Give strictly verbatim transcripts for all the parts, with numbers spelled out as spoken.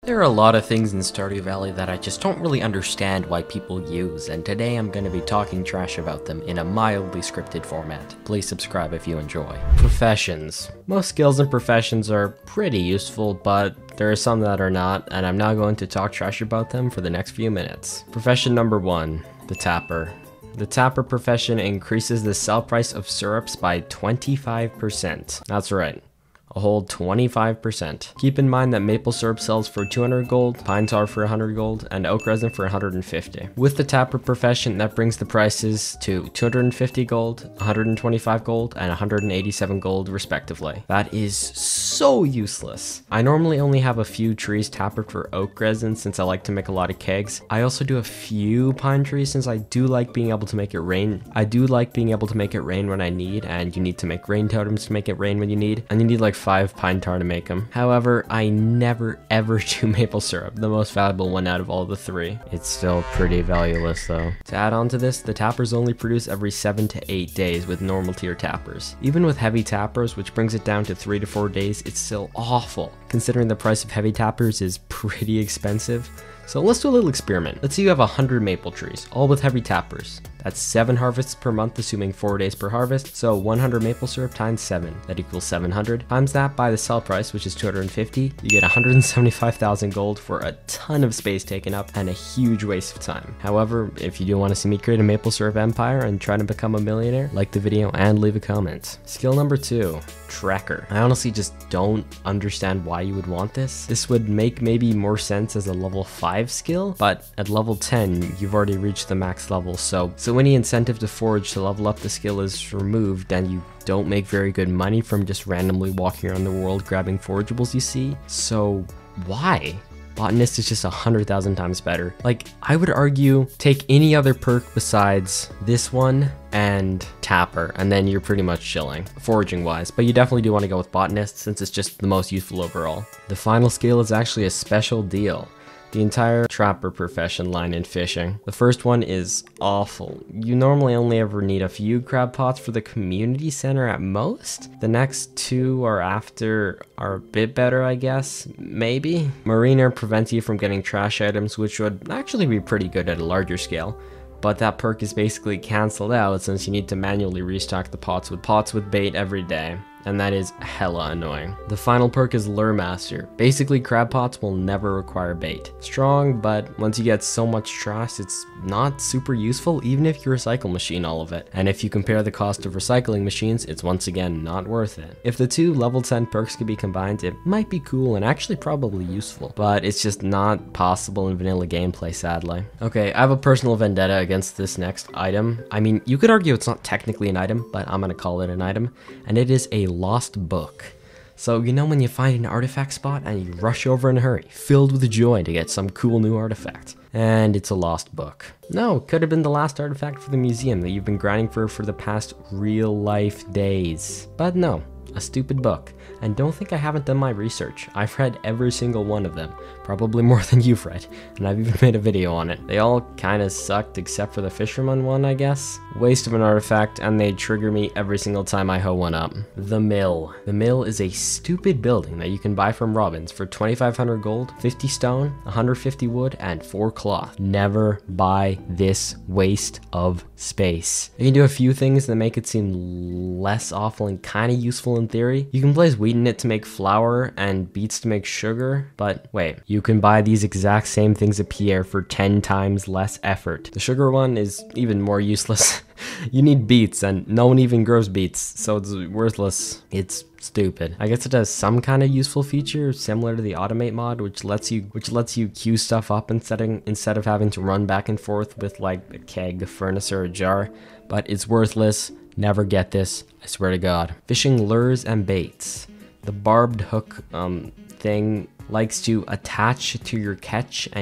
There are a lot of things in Stardew Valley that I just don't really understand why people use, and today I'm going to be talking trash about them in a mildly scripted format. Please subscribe if you enjoy. Professions. Most skills and professions are pretty useful, but there are some that are not, and I'm not going to talk trash about them for the next few minutes. Profession number one, the tapper. The tapper profession increases the sell price of syrups by twenty-five percent. That's right. A whole twenty-five percent. Keep in mind that maple syrup sells for two hundred gold, pine tar for one hundred gold, and oak resin for one hundred fifty. With the tapper profession, that brings the prices to two hundred fifty gold, one hundred twenty-five gold, and one hundred eighty-seven gold respectively. That is so useless. I normally only have a few trees tappered for oak resin since I like to make a lot of kegs. I also do a few pine trees since I do like being able to make it rain. I do like being able to make it rain when I need, and you need to make rain totems to make it rain when you need, and you need like five pine tar to make them. However, I never ever do maple syrup, the most valuable one out of all the three. It's still pretty valueless though. To add on to this, the tappers only produce every seven to eight days with normal tier tappers. Even with heavy tappers, which brings it down to three to four days, it's still awful, considering the price of heavy tappers is pretty expensive. So let's do a little experiment. Let's say you have one hundred maple trees, all with heavy tappers. That's seven harvests per month, assuming four days per harvest. So one hundred maple syrup times seven, that equals seven hundred. Times that by the sell price, which is two hundred fifty, you get one hundred seventy-five thousand gold for a ton of space taken up and a huge waste of time. However, if you do want to see me create a maple syrup empire and try to become a millionaire, like the video and leave a comment. Skill number two, tracker. I honestly just don't understand why you would want this. This would make maybe more sense as a level five skill, but at level ten, you've already reached the max level, so so any incentive to forage to level up the skill is removed, and you don't make very good money from just randomly walking around the world grabbing forageables you see. So why? Botanist is just a hundred thousand times better. Like, I would argue take any other perk besides this one and tapper, and then you're pretty much chilling, foraging wise, but you definitely do want to go with botanist since it's just the most useful overall. The final skill is actually a special deal. The entire trapper profession line in fishing. The first one is awful. You normally only ever need a few crab pots for the community center at most. The next two are after are a bit better, I guess, maybe. Mariner prevents you from getting trash items, which would actually be pretty good at a larger scale. But that perk is basically cancelled out since you need to manually restock the pots with pots with bait every day, and that is hella annoying. The final perk is Lure Master. Basically, crab pots will never require bait. Strong, but once you get so much trash, it's not super useful even if you recycle machine all of it. And if you compare the cost of recycling machines, it's once again not worth it. If the two level ten perks could be combined, it might be cool and actually probably useful, but it's just not possible in vanilla gameplay, sadly. Okay, I have a personal vendetta against this next item. I mean, you could argue it's not technically an item, but I'm gonna call it an item, and it is a lost book. So you know when you find an artifact spot and you rush over in a hurry, filled with joy to get some cool new artifact, and it's a lost book. No, it could have been the last artifact for the museum that you've been grinding for for the past real life days. But no, a stupid book. And don't think I haven't done my research. I've read every single one of them, probably more than you've read, and I've even made a video on it. They all kinda sucked except for the fisherman one, I guess. Waste of an artifact, and they trigger me every single time I hoe one up. The Mill. The Mill is a stupid building that you can buy from Robbins for twenty-five hundred gold, fifty stone, one hundred fifty wood, and four cloth. Never buy this waste of space. You can do a few things that make it seem less awful and kinda useful in theory. You can place wheat in it to make flour and beets to make sugar, but wait, you can buy these exact same things at Pierre for ten times less effort. The sugar one is even more useless. You need beets, and no one even grows beets, so it's worthless. It's stupid. I guess it has some kind of useful feature similar to the automate mod, which lets you which lets you queue stuff up instead of, instead of having to run back and forth with like a keg, a furnace, or a jar, but it's worthless. Never get this, I swear to God. Fishing lures and baits. The barbed hook um, thing likes to attach to your catch and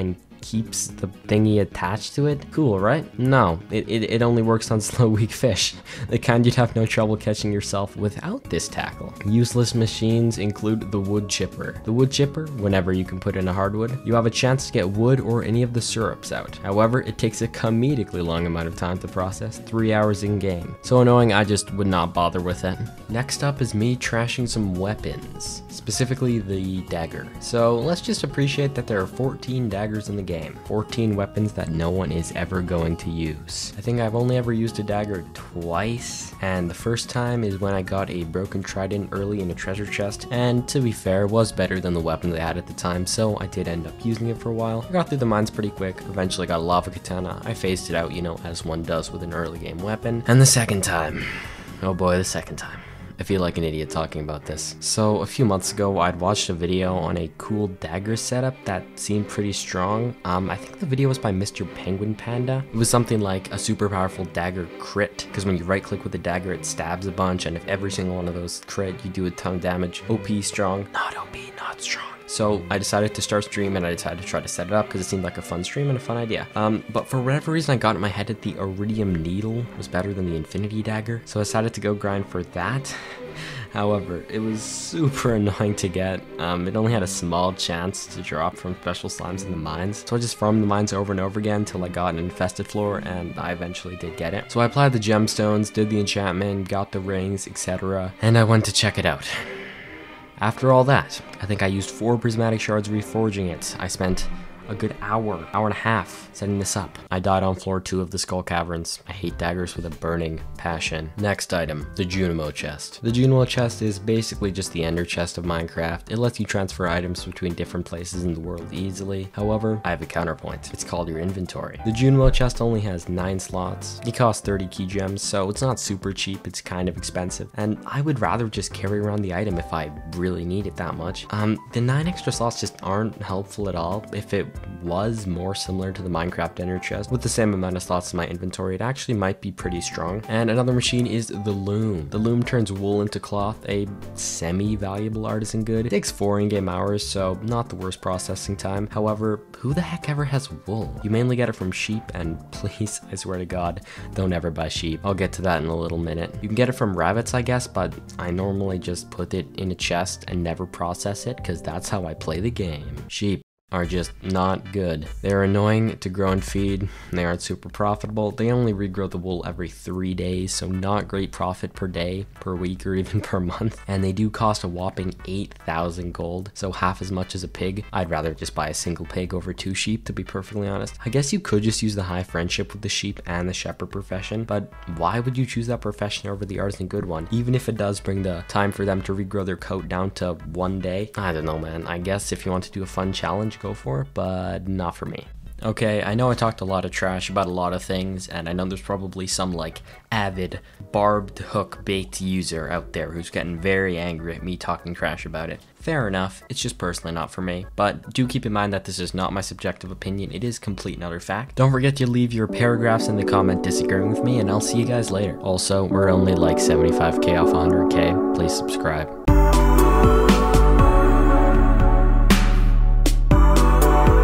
keeps the thingy attached to it. Cool, right? No, it, it, it only works on slow, weak fish. The kind you'd have no trouble catching yourself without this tackle. Useless machines include the wood chipper. The wood chipper, whenever you can put in a hardwood, you have a chance to get wood or any of the syrups out. However, it takes a comedically long amount of time to process, three hours in game. So annoying, I just would not bother with it. Next up is me trashing some weapons, specifically the dagger. So let's just appreciate that there are fourteen daggers in the game, fourteen weapons that no one is ever going to use. I think I've only ever used a dagger twice, and the first time is when I got a broken trident early in a treasure chest, and to be fair, it was better than the weapon they had at the time, so I did end up using it for a while. I got through the mines pretty quick, eventually got a lava katana. I phased it out, you know, as one does with an early game weapon. And the second time, oh boy, the second time. I feel like an idiot talking about this. So a few months ago, I'd watched a video on a cool dagger setup that seemed pretty strong. Um, I think the video was by Mister Penguin Panda. It was something like a super powerful dagger crit, because when you right click with the dagger, it stabs a bunch, and if every single one of those crit, you do a ton of damage. O P strong, not O P, not strong. So I decided to start stream, and I decided to try to set it up because it seemed like a fun stream and a fun idea. Um, but for whatever reason, I got in my head that the Iridium Needle was better than the Infinity Dagger. So I decided to go grind for that. However, it was super annoying to get. Um, it only had a small chance to drop from special slimes in the mines. So I just farmed the mines over and over again until I got an infested floor, and I eventually did get it. So I applied the gemstones, did the enchantment, got the rings, et cetera. And I went to check it out. After all that, I think I used four prismatic shards reforging it. I spent a good hour, hour and a half setting this up. I died on floor two of the Skull Caverns. I hate daggers with a burning passion. Next item, the Junimo chest. The Junimo chest is basically just the ender chest of Minecraft. It lets you transfer items between different places in the world easily. However, I have a counterpoint. It's called your inventory. The Junimo chest only has nine slots. It costs thirty key gems, so it's not super cheap. It's kind of expensive, and I would rather just carry around the item if I really need it that much. Um, the nine extra slots just aren't helpful at all. If it was more similar to the Minecraft ender chest with the same amount of slots in my inventory, it actually might be pretty strong. And another machine is the loom. The loom turns wool into cloth, a semi-valuable artisan good. It takes four in-game hours, so not the worst processing time. However, who the heck ever has wool? You mainly get it from sheep, and please, I swear to God, don't ever buy sheep. I'll get to that in a little minute. You can get it from rabbits, I guess, but I normally just put it in a chest and never process it, because that's how I play the game. Sheep are just not good. They're annoying to grow and feed. They aren't super profitable. They only regrow the wool every three days, so not great profit per day, per week, or even per month. And they do cost a whopping eight thousand gold, so half as much as a pig. I'd rather just buy a single pig over two sheep, to be perfectly honest. I guess you could just use the high friendship with the sheep and the shepherd profession, but why would you choose that profession over the artisan good one? Even if it does bring the time for them to regrow their coat down to one day. I don't know, man. I guess if you want to do a fun challenge, go for it, but not for me. Okay, I know I talked a lot of trash about a lot of things, and I know there's probably some like avid barbed hook bait user out there who's getting very angry at me talking trash about it. Fair enough, it's just personally not for me, but do keep in mind that this is not my subjective opinion, it is complete and utter fact. Don't forget to leave your paragraphs in the comment disagreeing with me, and I'll see you guys later. Also, we're only like seventy-five K off one hundred K, please subscribe.